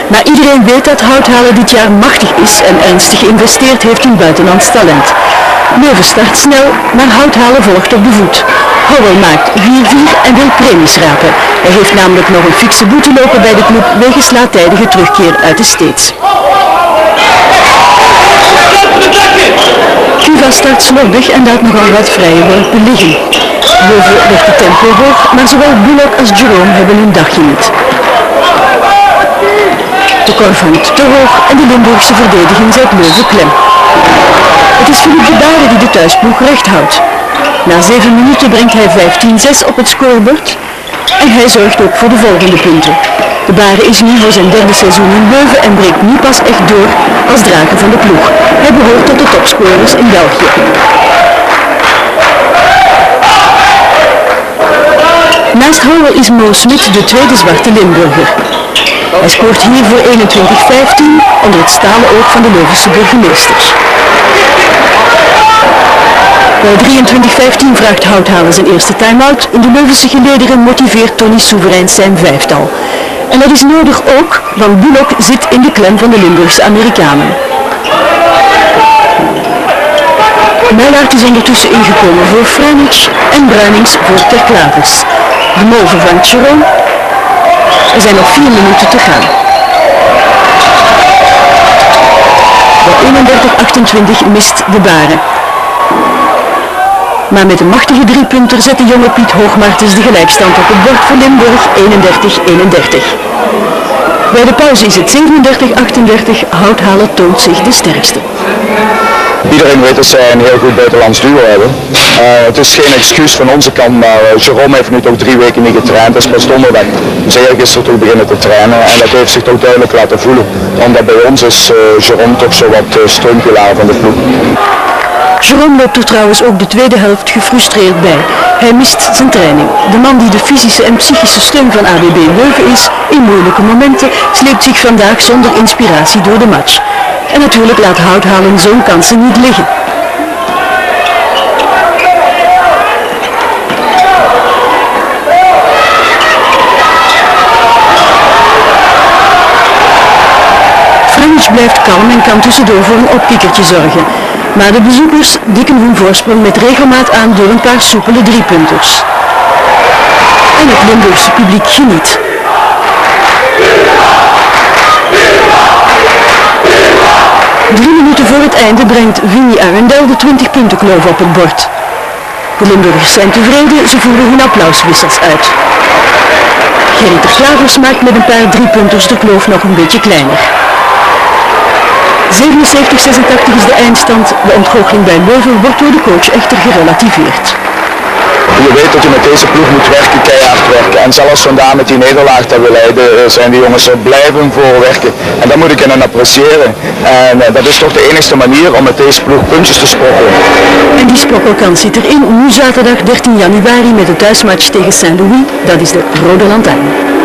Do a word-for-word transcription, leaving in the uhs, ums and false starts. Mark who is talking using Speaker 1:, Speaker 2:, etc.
Speaker 1: Maar iedereen weet dat Houthalen dit jaar machtig is en ernstig geïnvesteerd heeft in buitenlands talent. Leuven start snel, maar Houthalen volgt op de voet. Howell maakt vier vier en wil premies rapen. Hij heeft namelijk nog een fikse boete lopen bij de club wegens laattijdige terugkeer uit de States. Cuva start slordig en laat nogal wat vrije worpen liggen. Leuven legt het tempo hoog, maar zowel Bullock als Jerome hebben hun dagje niet. De korf hangt te hoog en de Limburgse verdediging zet Leuven klem. Het is Philippe de Baren die de thuisploeg recht houdt. Na zeven minuten brengt hij vijftien zes op het scorebord en hij zorgt ook voor de volgende punten. De Baren is nu voor zijn derde seizoen in Leuven en breekt nu pas echt door als drager van de ploeg. Hij behoort tot de topscorers in België. Naast Howell is Mo Smit de tweede zwarte Limburger. Hij scoort hier voor eenentwintig vijftien onder het stalen oog van de Leuvense burgemeester. Bij drieëntwintig vijftien vraagt Houthalen zijn eerste time-out. In de Leuvense gelederen motiveert Tony Soevereins zijn vijftal. En dat is nodig ook, want Bullock zit in de klem van de Limburgse Amerikanen. Meijlaert is ondertussen ingekomen voor Franic en Bruinings voor Ter Klavers. De Mol vervangt Jerome. Er zijn nog vier minuten te gaan. Bij eenendertig achtentwintig mist de Baren. Maar met een machtige driepunter zet de jonge Piet Hoogmartens de gelijkstand op het bord voor Limburg eenendertig eenendertig. Bij de pauze is het zevenendertig achtendertig, Houthalen toont zich de sterkste.
Speaker 2: Iedereen weet dat zij een heel goed buitenlands duo hebben. Uh, het is geen excuus van onze kant, maar uh, Jerome heeft nu toch drie weken niet getraind. Dat is pas donderdag. Ze hebben gisteren toch beginnen te trainen en dat heeft zich toch duidelijk laten voelen. Omdat bij ons is uh, Jerome toch zo wat uh, steunpilaar van de ploeg.
Speaker 1: Jerome loopt er trouwens ook de tweede helft gefrustreerd bij. Hij mist zijn training. De man die de fysische en psychische steun van A B B Leuven is, in moeilijke momenten, sleept zich vandaag zonder inspiratie door de match. En natuurlijk laat Houthalen zo'n kansen niet liggen. Franic blijft kalm en kan tussendoor voor een oppiekertje zorgen. Maar de bezoekers dikken hun voorsprong met regelmaat aan door een paar soepele driepunters. En het Limburgse publiek geniet. Drie minuten voor het einde brengt Vinnie Arendel de twintig punten kloof op het bord. De Limburgers zijn tevreden, ze voeren hun applauswissels uit. Gerry Ter Klavers maakt met een paar driepunters de kloof nog een beetje kleiner. zevenenzeventig zesentachtig is de eindstand. De ontgoocheling bij Leuven wordt door de coach echter gerelativeerd.
Speaker 2: Je weet dat je met deze ploeg moet werken, keihard werken. En zelfs vandaag met die nederlaag dat we leiden, zijn die jongens er blijven voor werken. En dat moet ik hen appreciëren. En uh, dat is toch de enige manier om met deze ploeg puntjes te sprokkelen.
Speaker 1: En die sprokkelkans zit erin nu zaterdag dertien januari met de thuismatch tegen Saint-Louis. Dat is de Rode Lantaarn.